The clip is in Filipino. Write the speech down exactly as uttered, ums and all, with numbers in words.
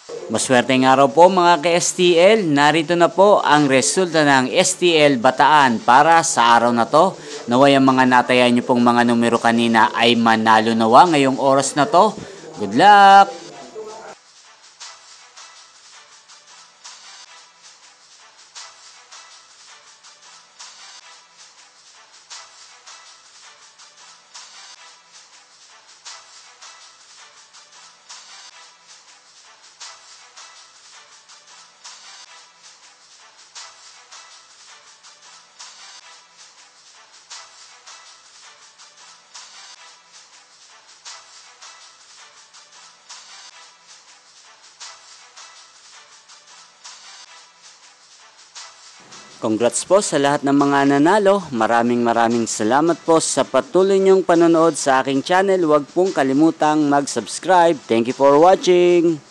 Maswerteng araw po mga ka-S T L, narito na po ang resulta ng S T L Bataan para sa araw na to. Naway ang mga natayan nyo pong mga numero kanina ay manalo nawa ngayong oras na to. Good luck! Congrats po sa lahat ng mga nanalo. Maraming maraming salamat po sa patuloy niyong panonood sa aking channel. Huwag pong kalimutang mag-subscribe. Thank you for watching.